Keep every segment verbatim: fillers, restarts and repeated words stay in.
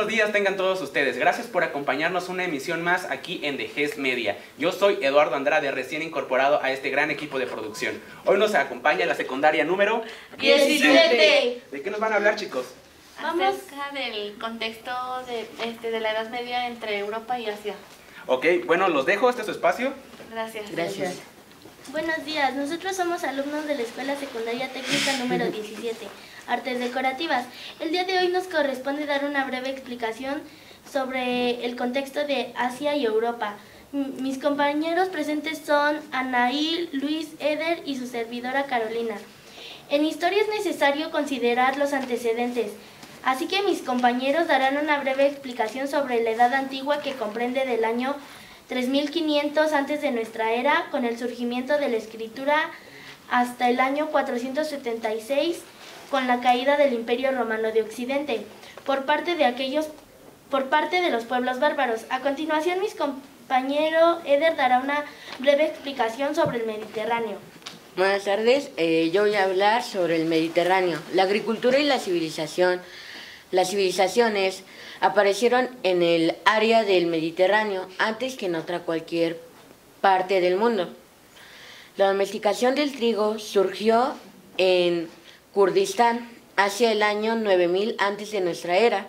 buenos días tengan todos ustedes. Gracias por acompañarnos una emisión más aquí en The G E S Media. Yo soy Eduardo Andrade, recién incorporado a este gran equipo de producción. Hoy nos acompaña la secundaria número diecisiete. ¿De qué nos van a hablar, chicos? Vamos acerca del contexto de, este, de la Edad Media entre Europa y Asia. Ok, bueno, los dejo, este es su espacio. Gracias. Gracias. Buenos días, nosotros somos alumnos de la Escuela Secundaria Técnica número diecisiete, Artes Decorativas. El día de hoy nos corresponde dar una breve explicación sobre el contexto de Asia y Europa. M- Mis compañeros presentes son Anaí, Luis, Eder y su servidora Carolina. En historia es necesario considerar los antecedentes, así que mis compañeros darán una breve explicación sobre la Edad Antigua que comprende del año tres mil quinientos antes de nuestra era, con el surgimiento de la escritura, hasta el año cuatrocientos setenta y seis, con la caída del Imperio Romano de Occidente, por parte de aquellos, por parte de los pueblos bárbaros. A continuación, mi compañero Eder dará una breve explicación sobre el Mediterráneo. Buenas tardes, eh, yo voy a hablar sobre el Mediterráneo. La agricultura y la civilización. Las civilizaciones aparecieron en el área del Mediterráneo antes que en otra cualquier parte del mundo. La domesticación del trigo surgió en Kurdistán hacia el año nueve mil antes de nuestra era.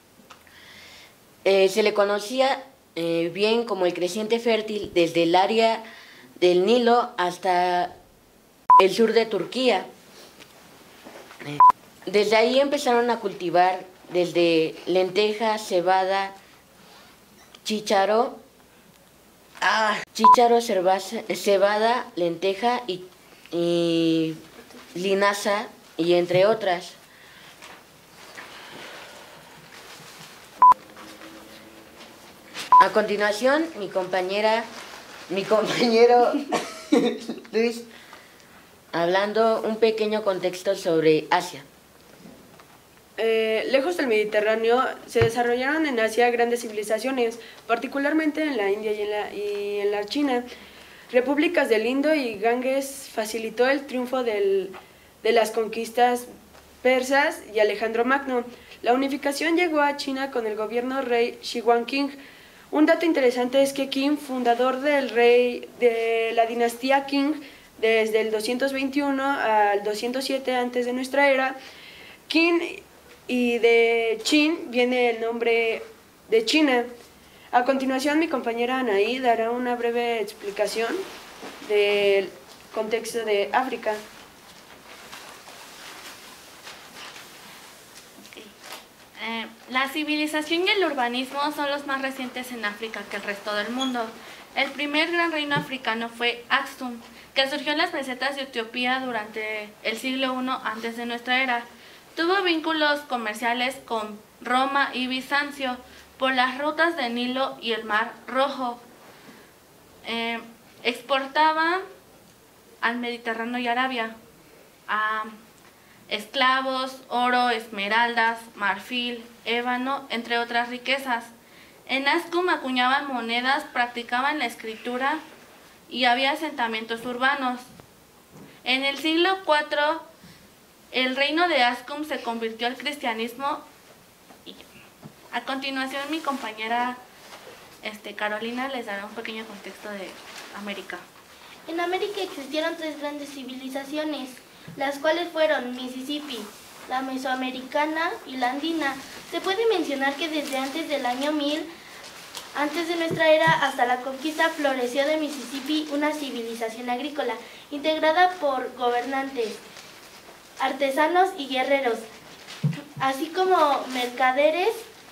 Eh, se le conocía eh, bien como el creciente fértil desde el área del Nilo hasta el sur de Turquía. Desde ahí empezaron a cultivar desde lenteja, cebada, chícharo, ah, chícharo, cervaza, cebada, lenteja y, y linaza, y entre otras. A continuación, mi compañera, mi compañero Luis, hablando un pequeño contexto sobre Asia. Eh, lejos del Mediterráneo se desarrollaron en Asia grandes civilizaciones, particularmente en la India y en la, y en la China. Repúblicas del Indo y Ganges facilitó el triunfo del, de las conquistas persas y Alejandro Magno. La unificación llegó a China con el gobierno rey Shi Huangqing. Un dato interesante es que Qin, fundador del rey de la dinastía Qing, desde el doscientos veintiuno al doscientos siete antes de nuestra era, Qin y de Qin viene el nombre de China. A continuación, mi compañera Anaí dará una breve explicación del contexto de África. Eh, la civilización y el urbanismo son los más recientes en África que el resto del mundo. El primer gran reino africano fue Aksum, que surgió en las mesetas de Etiopía durante el siglo primero antes de nuestra era. Tuvo vínculos comerciales con Roma y Bizancio por las rutas del Nilo y el Mar Rojo. Eh, exportaba al Mediterráneo y Arabia a esclavos, oro, esmeraldas, marfil, ébano, entre otras riquezas. En Aksum acuñaban monedas, practicaban la escritura y había asentamientos urbanos. En el siglo cuarto, el reino de Aksum se convirtió al cristianismo. Y a continuación, mi compañera este, Carolina les dará un pequeño contexto de América. En América existieron tres grandes civilizaciones, las cuales fueron Mississippi, la mesoamericana y la andina. Se puede mencionar que desde antes del año mil, antes de nuestra era, hasta la conquista, floreció de Mississippi una civilización agrícola, integrada por gobernantes, artesanos y guerreros, así como mercaderes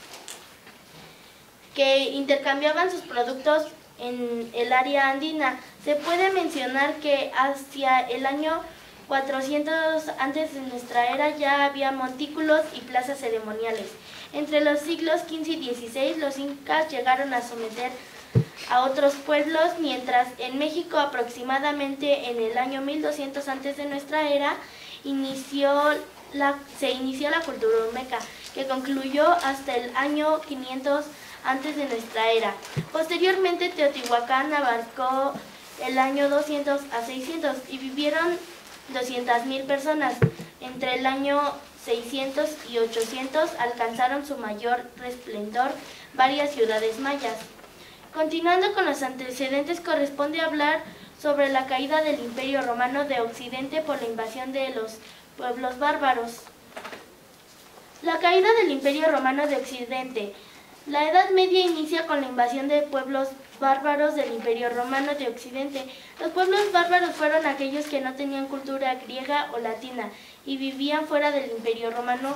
que intercambiaban sus productos en el área andina. Se puede mencionar que hacia el año cuatrocientos antes de nuestra era ya había montículos y plazas ceremoniales. Entre los siglos quince y dieciséis los incas llegaron a someter a otros pueblos, mientras en México aproximadamente en el año mil doscientos antes de nuestra era inició la, se inició la cultura olmeca, que concluyó hasta el año quinientos antes de nuestra era. Posteriormente Teotihuacán abarcó el año doscientos a seiscientos y vivieron doscientas mil personas. Entre el año seiscientos y ochocientos alcanzaron su mayor esplendor varias ciudades mayas. Continuando con los antecedentes, corresponde hablar sobre la caída del Imperio Romano de Occidente por la invasión de los pueblos bárbaros. La caída del Imperio Romano de Occidente. La Edad Media inicia con la invasión de pueblos bárbaros del Imperio Romano de Occidente. Los pueblos bárbaros fueron aquellos que no tenían cultura griega o latina y vivían fuera del Imperio Romano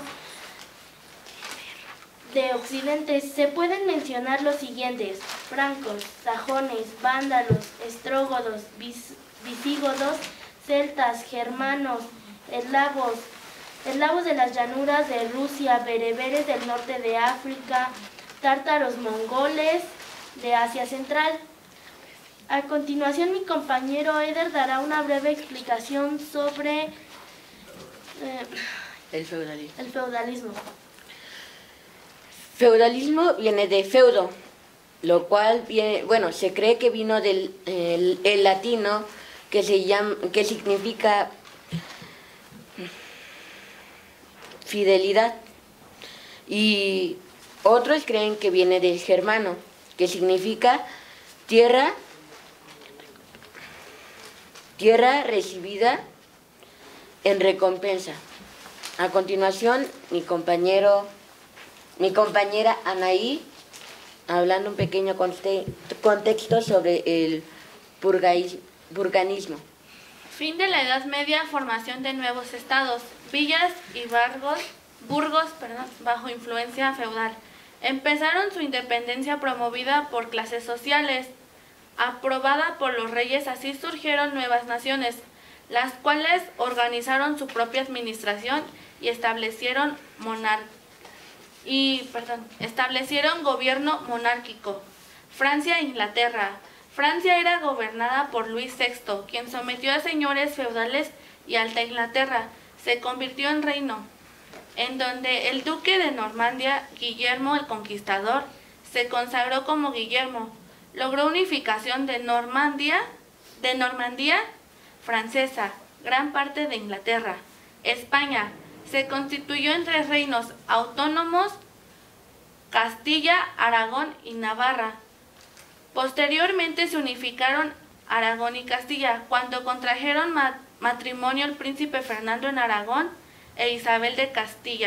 de Occidente. Se pueden mencionar los siguientes: francos, sajones, vándalos, estrógodos, vis visígodos, celtas, germanos, eslavos, eslavos de las llanuras de Rusia, bereberes del norte de África, tártaros mongoles de Asia Central. A continuación, mi compañero Eder dará una breve explicación sobre eh, El feudalismo. el feudalismo. Feudalismo viene de feudo, lo cual viene, bueno, se cree que vino del el, el latino que se llama, que significa fidelidad, y otros creen que viene del germano, que significa tierra, tierra recibida en recompensa. A continuación, mi compañero, mi compañera Anaí, hablando un pequeño conte contexto sobre el burganismo. Fin de la Edad Media, formación de nuevos estados, villas y bargos, burgos perdón, bajo influencia feudal. Empezaron su independencia promovida por clases sociales, aprobada por los reyes. Así surgieron nuevas naciones, las cuales organizaron su propia administración y establecieron monar y perdón, establecieron gobierno monárquico. Francia e Inglaterra. Francia era gobernada por Luis sexto, quien sometió a señores feudales y Alta Inglaterra se convirtió en reino, en donde el duque de Normandía, Guillermo el Conquistador, se consagró como Guillermo. Logró unificación de Normandía, de Normandía francesa, gran parte de Inglaterra. España se constituyó en tres reinos autónomos: Castilla, Aragón y Navarra. Posteriormente se unificaron Aragón y Castilla cuando contrajeron ma matrimonio el príncipe Fernando en Aragón e Isabel de Castilla.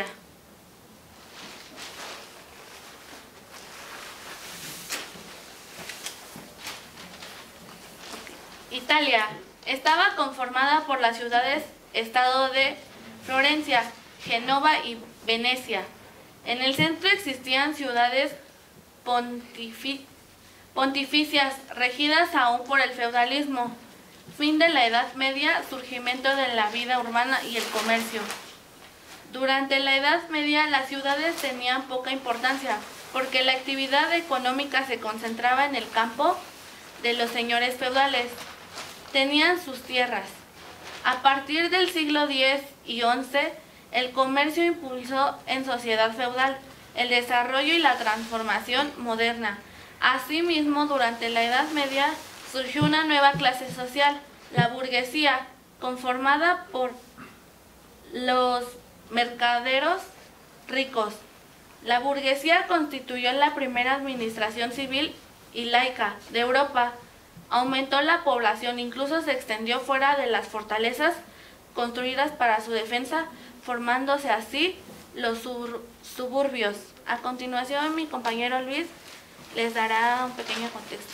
Italia estaba conformada por las ciudades-estado de Florencia, Génova y Venecia. En el centro existían ciudades pontifi pontificias regidas aún por el feudalismo. Fin de la Edad Media, surgimiento de la vida urbana y el comercio. Durante la Edad Media las ciudades tenían poca importancia porque la actividad económica se concentraba en el campo de los señores feudales. Tenían sus tierras. A partir del siglo diez y once, el comercio impulsó en sociedad feudal el desarrollo y la transformación moderna. Asimismo, durante la Edad Media surgió una nueva clase social, la burguesía, conformada por los mercaderos ricos. La burguesía constituyó la primera administración civil y laica de Europa. Aumentó la población, incluso se extendió fuera de las fortalezas construidas para su defensa, formándose así los suburbios. A continuación, mi compañero Luis les dará un pequeño contexto.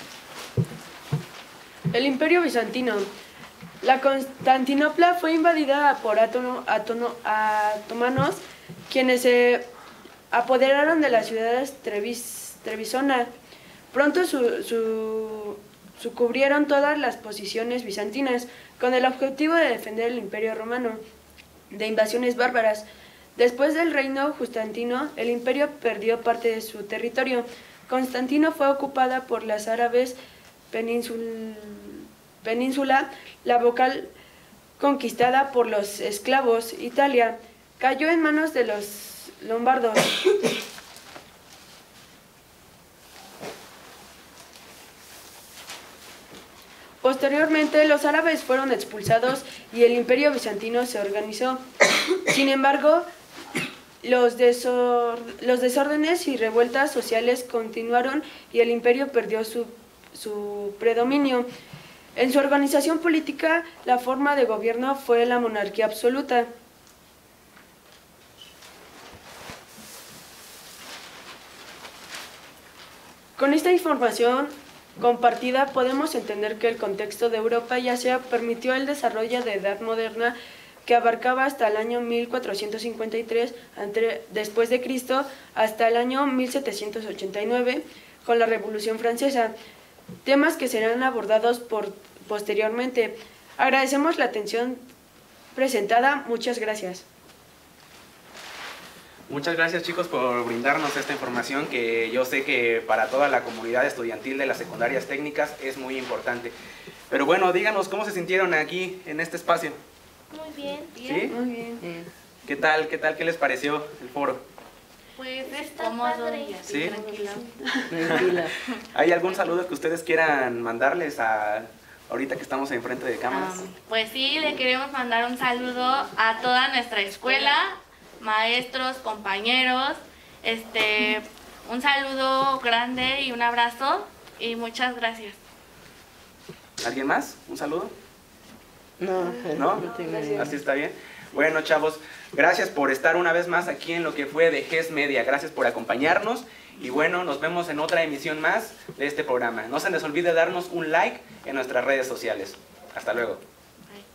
El Imperio Bizantino. La Constantinopla fue invadida por atono, atono, otomanos, quienes se apoderaron de las ciudades Trevis, Trebisonda. Pronto su, su, sucubrieron todas las posiciones bizantinas con el objetivo de defender el Imperio Romano de invasiones bárbaras. Después del reino Justiniano, el imperio perdió parte de su territorio. Constantino fue ocupada por los árabes peninsul, península, la vocal conquistada por los esclavos. Italia cayó en manos de los lombardos. Posteriormente, los árabes fueron expulsados y el imperio bizantino se organizó. Sin embargo, Los, desor los desórdenes y revueltas sociales continuaron y el imperio perdió su, su predominio. En su organización política, la forma de gobierno fue la monarquía absoluta. Con esta información compartida podemos entender que el contexto de Europa y Asia permitió el desarrollo de Edad Moderna que abarcaba hasta el año mil cuatrocientos cincuenta y tres entre, después de Cristo hasta el año mil setecientos ochenta y nueve con la Revolución Francesa, temas que serán abordados por, posteriormente. Agradecemos la atención presentada. Muchas gracias. Muchas gracias, chicos, por brindarnos esta información que yo sé que para toda la comunidad estudiantil de las secundarias técnicas es muy importante. Pero bueno, díganos cómo se sintieron aquí en este espacio. Muy bien. ¿Sí? Muy bien. Bien. ¿Qué tal? ¿Qué tal? ¿Qué les pareció el foro? Pues es Está cómodo padre. y así ¿Sí? tranquilo. Tranquila. ¿Hay algún saludo que ustedes quieran mandarles a ahorita que estamos enfrente de cámaras? Um, pues sí, le queremos mandar un saludo a toda nuestra escuela, maestros, compañeros, este, un saludo grande y un abrazo y muchas gracias. ¿Alguien más? ¿Un saludo? No, ¿No? no tengo idea. Así está bien. Bueno, chavos, gracias por estar una vez más aquí en lo que fue de GES Media. Gracias por acompañarnos. Y bueno, nos vemos en otra emisión más de este programa. No se les olvide darnos un like en nuestras redes sociales. Hasta luego. Bye.